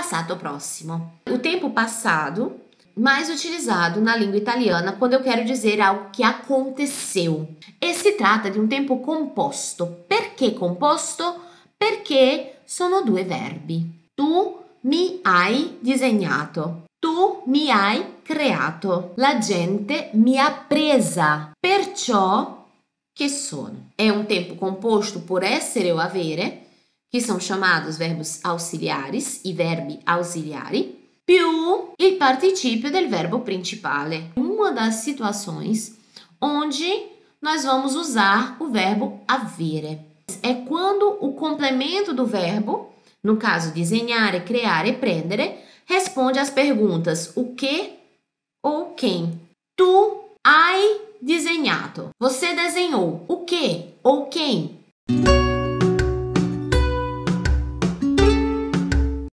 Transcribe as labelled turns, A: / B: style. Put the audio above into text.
A: passato prossimo. O tempo passado, mais utilizado na língua italiana quando eu quero dizer algo que aconteceu. E si tratta di un tempo composto. Perché composto? Perché sono due verbi. Tu mi hai disegnato. Tu mi hai creato. La gente mi ha presa. Perciò che sono. È un tempo composto por essere o avere, che sono chamados verbos ausiliares, i verbi ausiliari, più il participio del verbo principale. Uma das situações onde nós vamos usar o verbo avere. É quando o complemento do verbo, no caso disegnare, creare e prendere, responde às perguntas o que ou quem. Tu hai disegnato. Você desenhou o que ou quem?